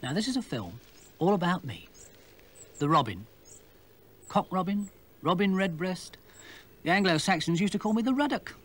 Now, this is a film all about me. The robin. Cock robin, robin redbreast. The Anglo-Saxons used to call me the ruddock.